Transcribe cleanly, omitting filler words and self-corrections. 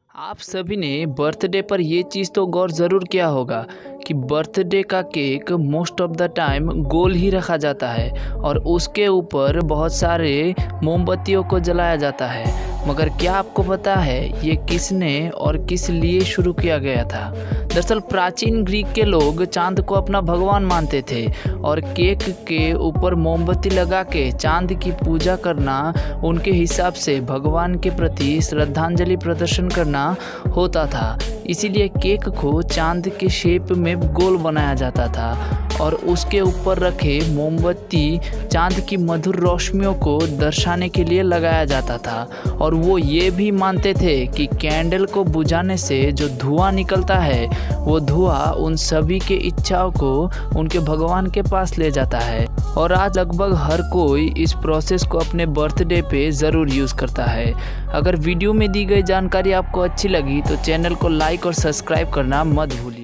आप सभी ने बर्थडे पर ये चीज़ तो गौर ज़रूर किया होगा कि बर्थडे का cake most of the time गोल ही रखा जाता है और उसके ऊपर बहुत सारे मोमबत्तियों को जलाया जाता है। मगर क्या आपको पता है ये किसने और किस लिए शुरू किया गया था? दरअसल प्राचीन ग्रीक के लोग चांद को अपना भगवान मानते थे और केक के ऊपर मोमबत्ती लगा के चांद की पूजा करना उनके हिसाब से भगवान के प्रति श्रद्धांजलि प्रदर्शन करना होता था। इसीलिए केक को चांद के शेप में गोल बनाया जाता था और उसके ऊपर रखे मोमबत्ती चांद की मधुर रोशनियों को दर्शाने के लिए लगाया जाता था। और वो ये भी मानते थे कि कैंडल को बुझाने से जो धुआं निकलता है वो धुआं उन सभी के इच्छाओं को उनके भगवान के पास ले जाता है। और आज लगभग हर कोई इस प्रोसेस को अपने बर्थडे पे ज़रूर यूज़ करता है। अगर वीडियो में दी गई जानकारी आपको अच्छी लगी तो चैनल को लाइक और सब्सक्राइब करना मत भूलिए।